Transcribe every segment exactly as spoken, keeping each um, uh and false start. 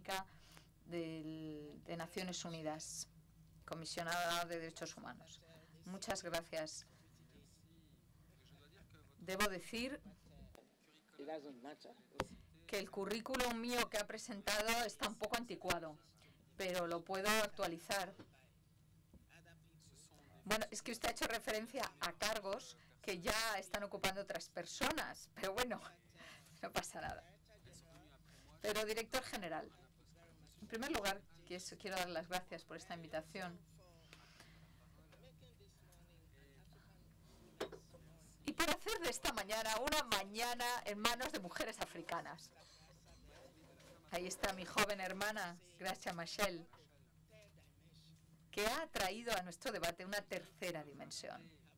Económica del, de Naciones Unidas, comisionada de Derechos Humanos. Muchas gracias. Debo decir que el currículum mío que ha presentado está un poco anticuado, pero lo puedo actualizar. Bueno, es que usted ha hecho referencia a cargos que ya están ocupando otras personas, pero bueno, no pasa nada. Pero, director general, en primer lugar, quiero dar las gracias por esta invitación. Y por hacer de esta mañana una mañana en manos de mujeres africanas. Ahí está mi joven hermana, Gracia Machel, que ha traído a nuestro debate una tercera dimensión.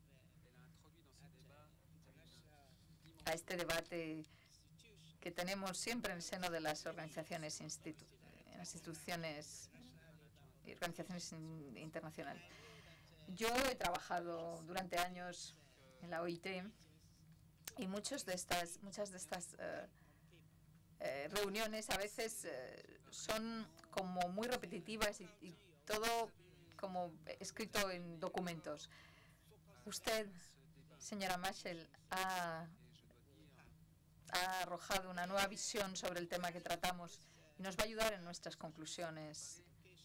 A este debate que tenemos siempre en el seno de las organizaciones, institu las instituciones y organizaciones internacionales. Yo he trabajado durante años en la O I T y muchos de estas, muchas de estas uh, eh, reuniones a veces eh, son como muy repetitivas y, y todo como escrito en documentos. Usted, señora Machel, ha, ha arrojado una nueva visión sobre el tema que tratamos y nos va a ayudar en nuestras conclusiones.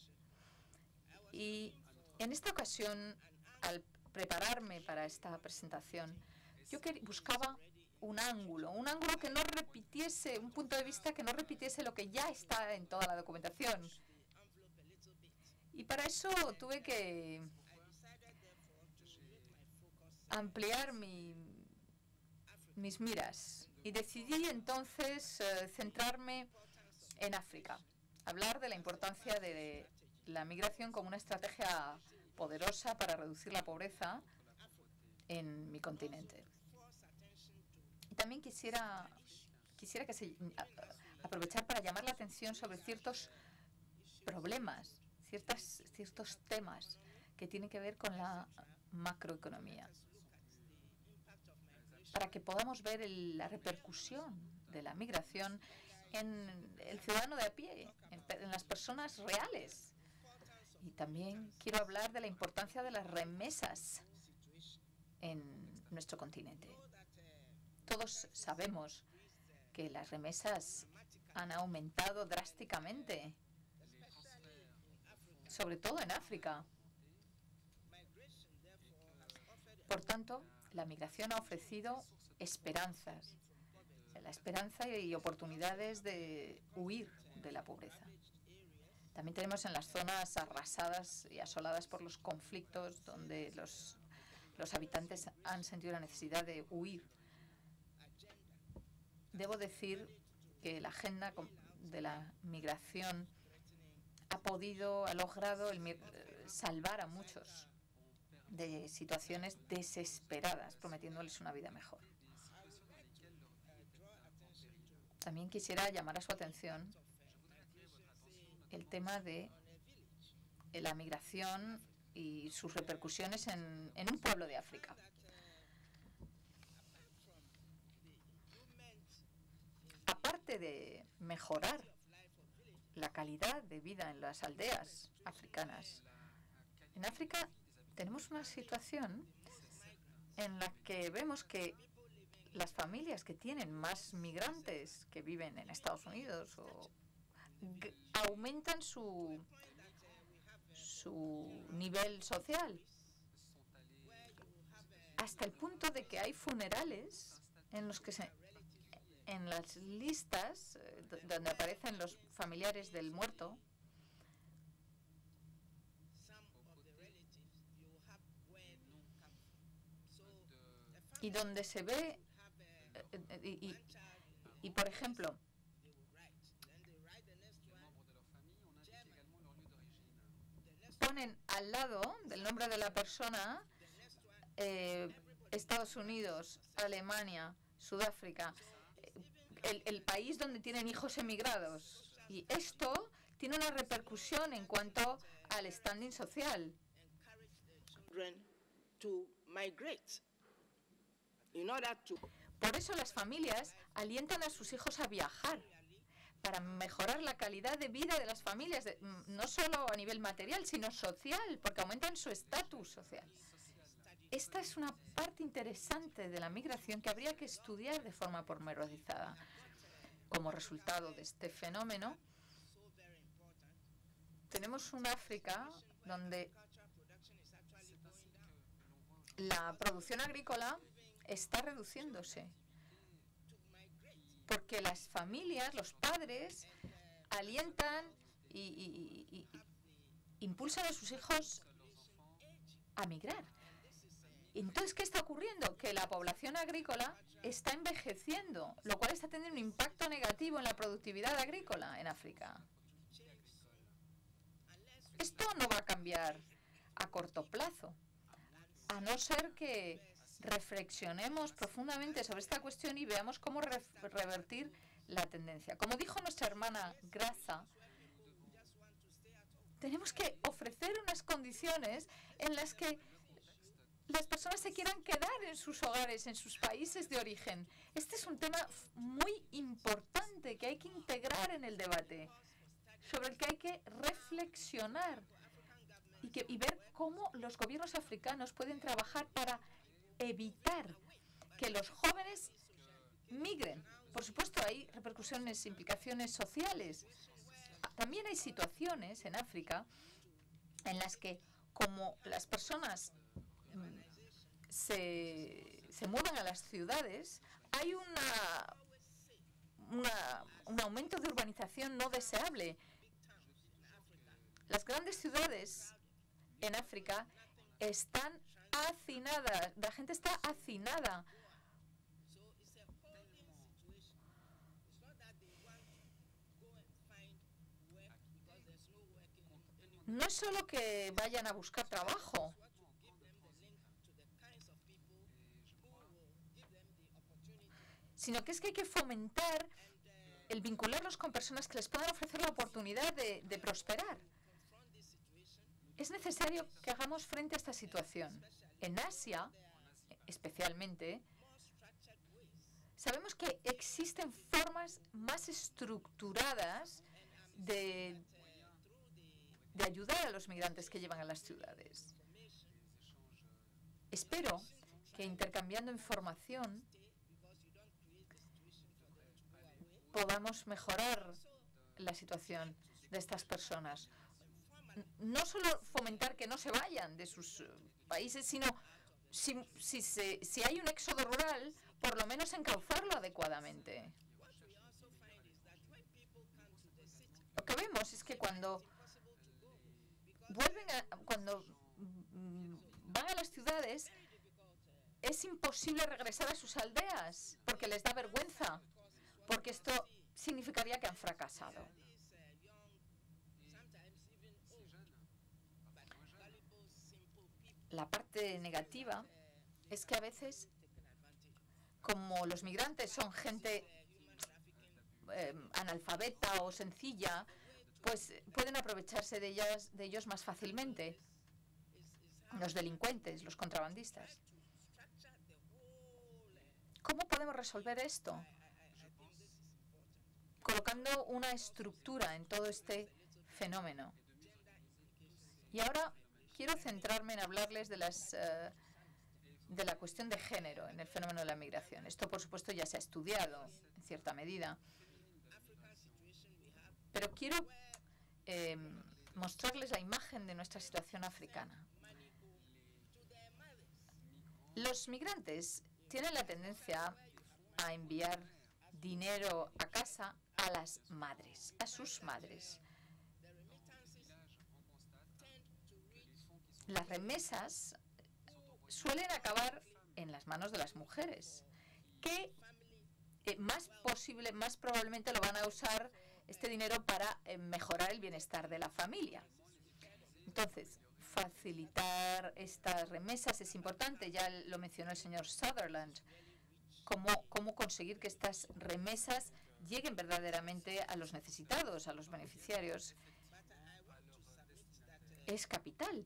Y en esta ocasión, al prepararme para esta presentación, yo buscaba un ángulo, un ángulo que no repitiese, un punto de vista que no repitiese lo que ya está en toda la documentación. Y para eso tuve que ampliar mi, mis miras y decidí entonces uh, centrarme en África, hablar de la importancia de la migración como una estrategia poderosa para reducir la pobreza en mi continente. Y también quisiera, quisiera que se, a, aprovechar para llamar la atención sobre ciertos problemas, ciertas, ciertos temas que tienen que ver con la macroeconomía, para que podamos ver el, la repercusión de la migración en el ciudadano de a pie, en, en las personas reales. Y también quiero hablar de la importancia de las remesas en nuestro continente. Todos sabemos que las remesas han aumentado drásticamente, sobre todo en África. Por tanto, la migración ha ofrecido esperanzas, la esperanza y oportunidades de huir de la pobreza. También tenemos en las zonas arrasadas y asoladas por los conflictos, donde los, los habitantes han sentido la necesidad de huir. Debo decir que la agenda de la migración ha podido, ha logrado el, salvar a muchos de situaciones desesperadas, prometiéndoles una vida mejor. También quisiera llamar a su atención el tema de la migración y sus repercusiones en, en un pueblo de África. Aparte de mejorar la calidad de vida en las aldeas africanas, en África tenemos una situación en la que vemos que las familias que tienen más migrantes que viven en Estados Unidos o aumentan su, su nivel social, hasta el punto de que hay funerales en los que se, en las listas donde aparecen los familiares del muerto, y donde se ve y, y, y por ejemplo, ponen al lado del nombre de la persona eh, Estados Unidos, Alemania, Sudáfrica, el, el país donde tienen hijos emigrados. Y esto tiene una repercusión en cuanto al standing social. Por eso las familias alientan a sus hijos a viajar, para mejorar la calidad de vida de las familias, de, no solo a nivel material, sino social, porque aumentan su estatus social. Esta es una parte interesante de la migración que habría que estudiar de forma pormenorizada. Como resultado de este fenómeno, tenemos un África donde la producción agrícola está reduciéndose, porque las familias, los padres, alientan y, y, y, y impulsan a sus hijos a migrar. Entonces, ¿qué está ocurriendo? Que la población agrícola está envejeciendo, lo cual está teniendo un impacto negativo en la productividad agrícola en África. Esto no va a cambiar a corto plazo, a no ser que reflexionemos profundamente sobre esta cuestión y veamos cómo re revertir la tendencia. Como dijo nuestra hermana Graza, tenemos que ofrecer unas condiciones en las que las personas se quieran quedar en sus hogares, en sus países de origen. Este es un tema muy importante que hay que integrar en el debate, sobre el que hay que reflexionar y, que, y ver cómo los gobiernos africanos pueden trabajar para evitar que los jóvenes migren. Por supuesto, hay repercusiones, implicaciones sociales. También hay situaciones en África en las que, como las personas se, se mueven a las ciudades, hay una, una, un aumento de urbanización no deseable. Las grandes ciudades en África están hacinadas, la gente está hacinada. No es solo que vayan a buscar trabajo, sino que es que hay que fomentar el vincularlos con personas que les puedan ofrecer la oportunidad de, de prosperar. Es necesario que hagamos frente a esta situación. En Asia, especialmente, sabemos que existen formas más estructuradas de, de ayudar a los migrantes que llevan a las ciudades. Espero que intercambiando información podamos mejorar la situación de estas personas. No solo fomentar que no se vayan de sus países, sino si, si, se, si hay un éxodo rural, por lo menos encauzarlo adecuadamente. Lo que vemos es que cuando vuelven a, cuando van a las ciudades, es imposible regresar a sus aldeas porque les da vergüenza, porque esto significaría que han fracasado. La parte negativa es que a veces, como los migrantes son gente eh, analfabeta o sencilla, pues pueden aprovecharse de ellas, de ellos más fácilmente. Los delincuentes, los contrabandistas. ¿Cómo podemos resolver esto? Colocando una estructura en todo este fenómeno. Y ahora quiero centrarme en hablarles de, las, uh, de la cuestión de género en el fenómeno de la migración. Esto, por supuesto, ya se ha estudiado en cierta medida. Pero quiero eh, mostrarles la imagen de nuestra situación africana. Los migrantes tienen la tendencia a enviar dinero a casa a las madres, a sus madres. Las remesas suelen acabar en las manos de las mujeres, que eh, más posible, más probablemente lo van a usar este dinero para eh, mejorar el bienestar de la familia. Entonces, facilitar estas remesas es importante, ya lo mencionó el señor Sutherland, cómo, cómo conseguir que estas remesas lleguen verdaderamente a los necesitados, a los beneficiarios. Es capital.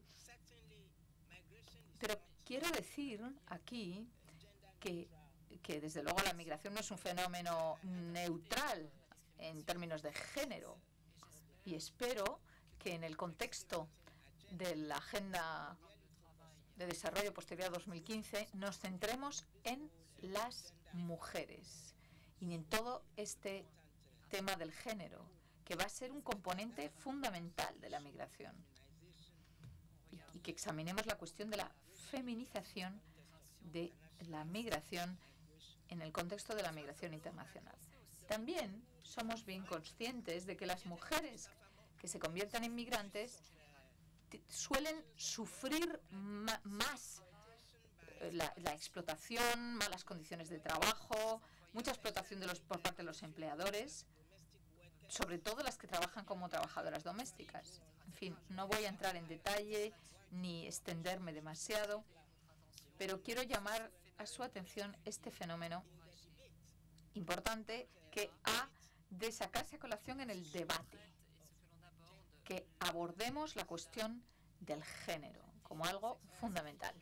Pero quiero decir aquí que, que desde luego la migración no es un fenómeno neutral. en términos de género. Y espero que en el contexto de la Agenda de Desarrollo Posterior a dos mil quince nos centremos en las mujeres y en todo este tema del género, que va a ser un componente fundamental de la migración. Y, y que examinemos la cuestión de la feminización de la migración en el contexto de la migración internacional. También somos bien conscientes de que las mujeres que se convierten en migrantes suelen sufrir ma más la, la explotación, malas condiciones de trabajo, mucha explotación de los, por parte de los empleadores, sobre todo las que trabajan como trabajadoras domésticas. En fin, no voy a entrar en detalle ni extenderme demasiado, pero quiero llamar a su atención este fenómeno importante que ha de sacarse a colación en el debate, que abordemos la cuestión del género como algo fundamental.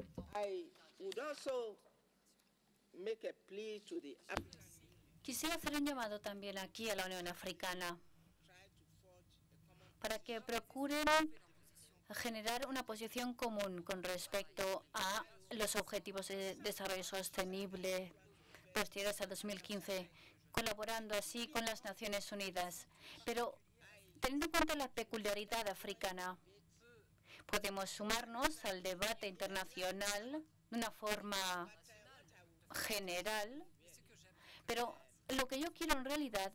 Quisiera hacer un llamado también aquí a la Unión Africana para que procuren generar una posición común con respecto a los objetivos de desarrollo sostenible posteriores a dos mil quince, colaborando así con las Naciones Unidas. Pero teniendo en cuenta la peculiaridad africana, podemos sumarnos al debate internacional de una forma general, pero lo que yo quiero en realidad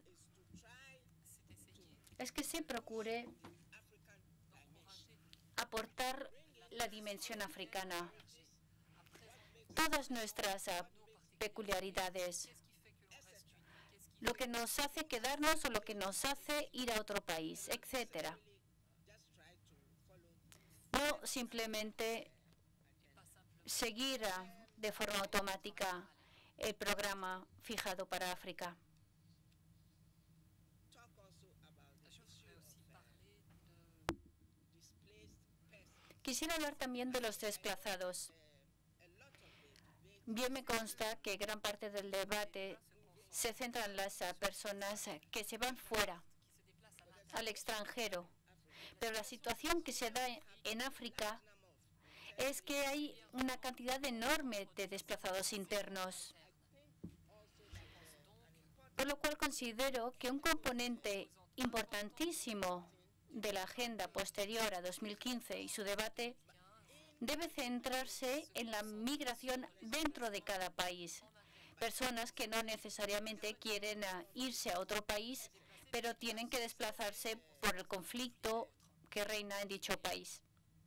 es que se procure aportar la dimensión africana, todas nuestras uh, peculiaridades, lo que nos hace quedarnos o lo que nos hace ir a otro país, etcétera. No simplemente seguir uh, de forma automática el programa fijado para África. Quisiera hablar también de los desplazados. Bien me consta que gran parte del debate se centra en las uh, personas que se van fuera, al extranjero. Pero la situación que se da en África es que hay una cantidad enorme de desplazados internos. Por lo cual considero que un componente importantísimo de la agenda posterior a dos mil quince y su debate debe centrarse en la migración dentro de cada país. Personas que no necesariamente quieren uh, irse a otro país, pero tienen que desplazarse por el conflicto que reina en dicho país.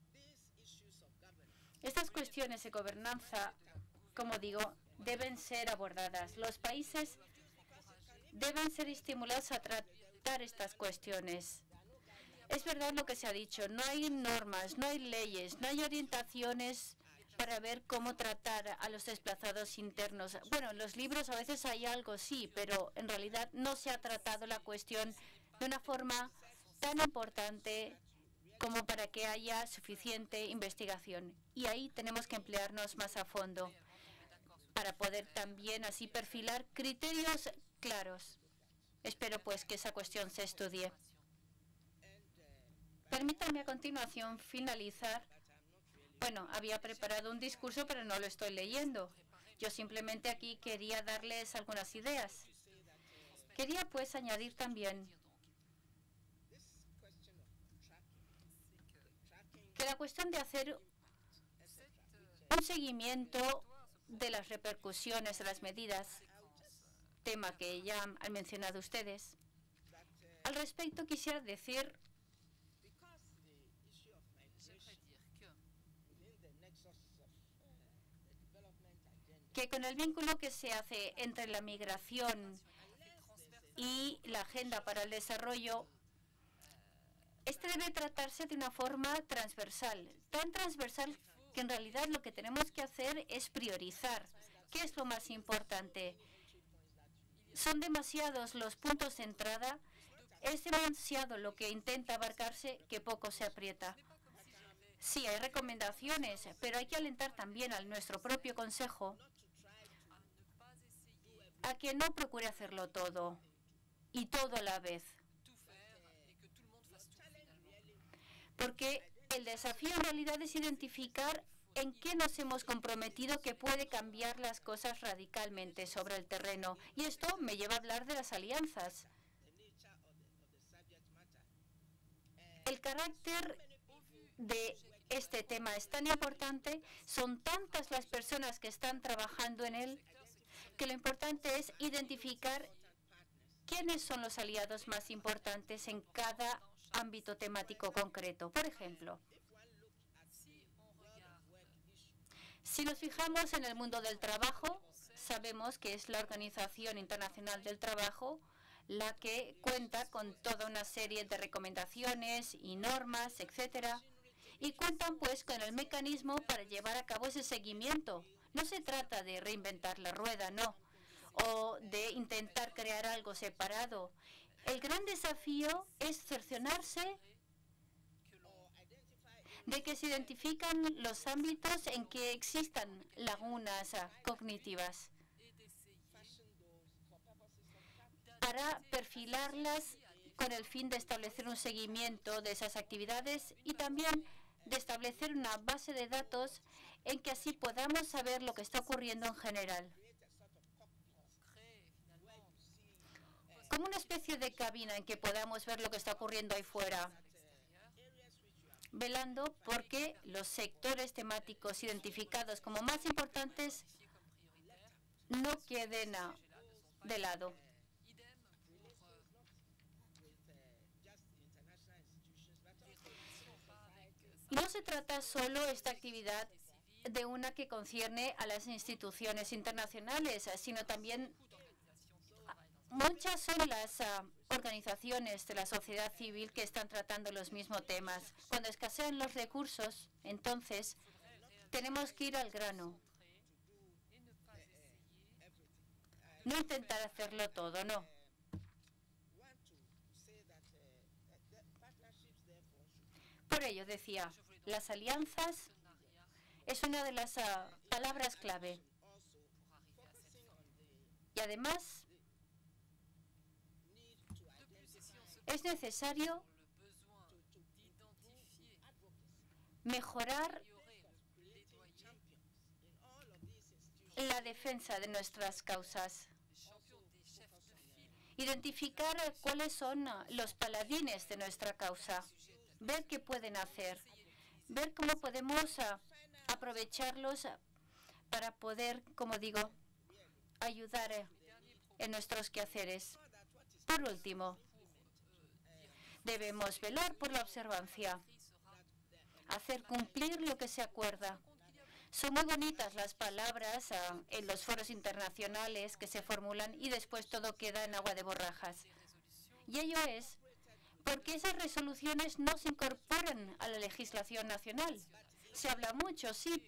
Estas cuestiones de gobernanza, como digo, deben ser abordadas. Los países deben ser estimulados a tratar estas cuestiones. Es verdad lo que se ha dicho, no hay normas, no hay leyes, no hay orientaciones para ver cómo tratar a los desplazados internos. Bueno, en los libros a veces hay algo, sí, pero en realidad no se ha tratado la cuestión de una forma tan importante como para que haya suficiente investigación. Y ahí tenemos que emplearnos más a fondo para poder también así perfilar criterios claros. Espero pues que esa cuestión se estudie. Permítanme a continuación finalizar. Bueno, había preparado un discurso, pero no lo estoy leyendo. Yo simplemente aquí quería darles algunas ideas. Quería pues añadir también que la cuestión de hacer un seguimiento de las repercusiones de las medidas, tema que ya han mencionado ustedes, al respecto quisiera decir que con el vínculo que se hace entre la migración y la agenda para el desarrollo, este debe tratarse de una forma transversal, tan transversal que en realidad lo que tenemos que hacer es priorizar. ¿Qué es lo más importante? Son demasiados los puntos de entrada, es demasiado lo que intenta abarcarse que poco se aprieta. Sí, hay recomendaciones, pero hay que alentar también a nuestro propio Consejo a que no procure hacerlo todo. y todo a la vez. Porque el desafío en realidad es identificar en qué nos hemos comprometido que puede cambiar las cosas radicalmente sobre el terreno. Y esto me lleva a hablar de las alianzas. El carácter de este tema es tan importante, son tantas las personas que están trabajando en él, que lo importante es identificar quiénes son los aliados más importantes en cada ámbito temático concreto. Por ejemplo, si nos fijamos en el mundo del trabajo, sabemos que es la Organización Internacional del Trabajo la que cuenta con toda una serie de recomendaciones y normas, etcétera, y cuentan pues con el mecanismo para llevar a cabo ese seguimiento. No se trata de reinventar la rueda, no, o de intentar crear algo separado. El gran desafío es cerciorarse de que se identifican los ámbitos en que existan lagunas cognitivas para perfilarlas con el fin de establecer un seguimiento de esas actividades y también de establecer una base de datos en que así podamos saber lo que está ocurriendo en general. Como una especie de cabina en que podamos ver lo que está ocurriendo ahí fuera, velando porque los sectores temáticos identificados como más importantes no queden de lado. No se trata solo esta actividad de una que concierne a las instituciones internacionales, sino también muchas son las uh, organizaciones de la sociedad civil que están tratando los mismos temas. Cuando escasean los recursos, entonces tenemos que ir al grano. No intentar hacerlo todo, no. Por ello, decía, las alianzas es una de las uh, palabras clave. Y además, es necesario mejorar la defensa de nuestras causas. Identificar cuáles son los paladines de nuestra causa. Ver qué pueden hacer, ver cómo podemos uh, aprovecharlos uh, para poder, como digo, ayudar uh, en nuestros quehaceres. Por último, debemos velar por la observancia, hacer cumplir lo que se acuerda. Son muy bonitas las palabras uh, en los foros internacionales que se formulan y después todo queda en agua de borrajas. Y ello es porque esas resoluciones no se incorporan a la legislación nacional. Se habla mucho, sí,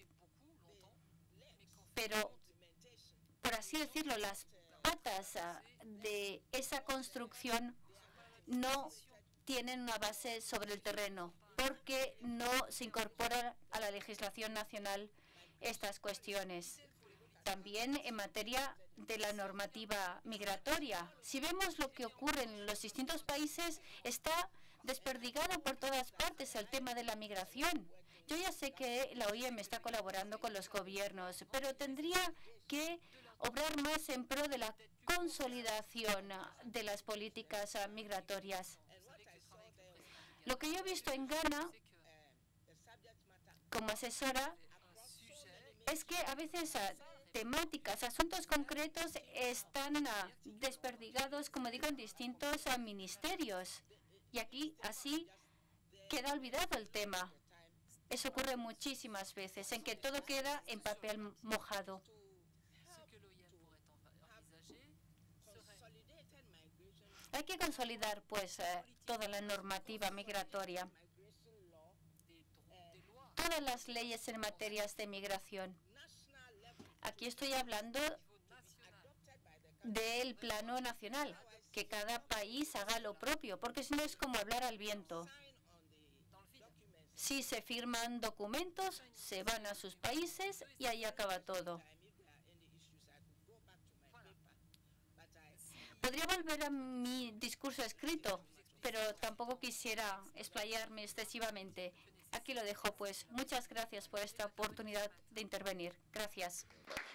pero, por así decirlo, las patas de esa construcción no tienen una base sobre el terreno, porque no se incorporan a la legislación nacional estas cuestiones. También en materia de la normativa migratoria. Si vemos lo que ocurre en los distintos países, está desperdigado por todas partes el tema de la migración. Yo ya sé que la O I M está colaborando con los gobiernos, pero tendría que obrar más en pro de la consolidación de las políticas migratorias. Lo que yo he visto en Ghana, como asesora, es que a veces temáticas, asuntos concretos están uh, desperdigados, como digo, en distintos uh, ministerios. Y aquí, así, queda olvidado el tema. Eso ocurre muchísimas veces, en que todo queda en papel mojado. Hay que consolidar, pues, uh, toda la normativa migratoria, todas las leyes en materias de migración. Aquí estoy hablando del plano nacional, que cada país haga lo propio, porque si no es como hablar al viento. Si se firman documentos, se van a sus países y ahí acaba todo. Podría volver a mi discurso escrito, pero tampoco quisiera explayarme excesivamente. Aquí lo dejo, pues. Muchas gracias por esta oportunidad de intervenir. Gracias.